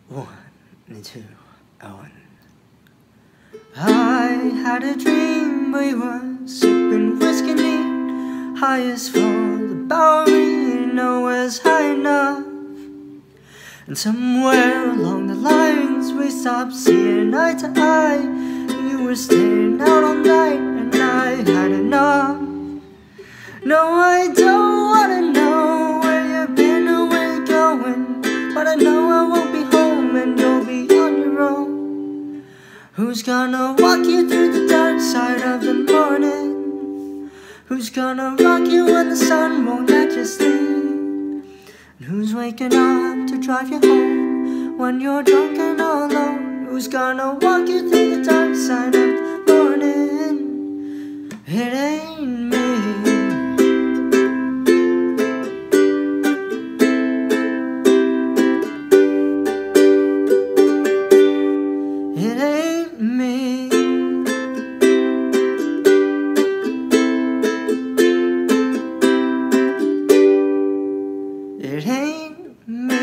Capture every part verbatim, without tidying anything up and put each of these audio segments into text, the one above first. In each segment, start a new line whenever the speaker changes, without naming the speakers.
One and two, one. I had a dream we were sipping whiskey neat, highest for the Bowery, nowhere's high enough. And somewhere along the lines we stopped seeing eye to eye. You were staying out all night and I had enough. No, I don't wanna know where you've been or where you're going, but I know I won't be home and you'll be on your own. Who's gonna walk you through the dark side of the morning? Who's gonna rock you when the sun won't let you sleep? And who's waking up to drive you home when you're drunk and all alone? Who's gonna walk you through the dark side of the morning? It ain't me. It ain't me. It ain't me.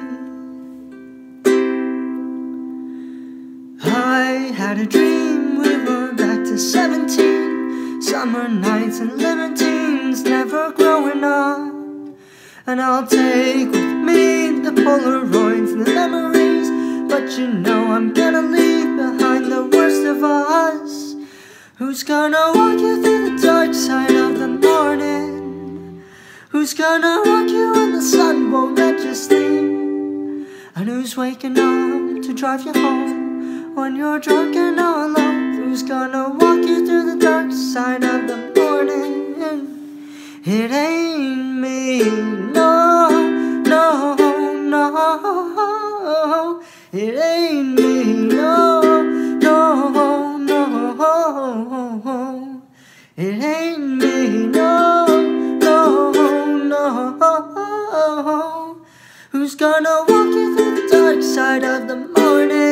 I had a dream we were back to seventeen, summer nights and libertines, never growing up. And I'll take with me the Polaroids and the memories, but you know I'm gonna leave behind the worst of us. Who's gonna walk you through the dark side of the morning? Who's gonna rock you when the sun won't let you sleep? And who's waking up to drive you home when you're drunk and all alone? Who's gonna walk you through the dark side of the morning? It ain't me, no, no, no. It ain't me, no, no, no. It ain't me, no, no, no. Who's gonna walk you through the dark side of the morning?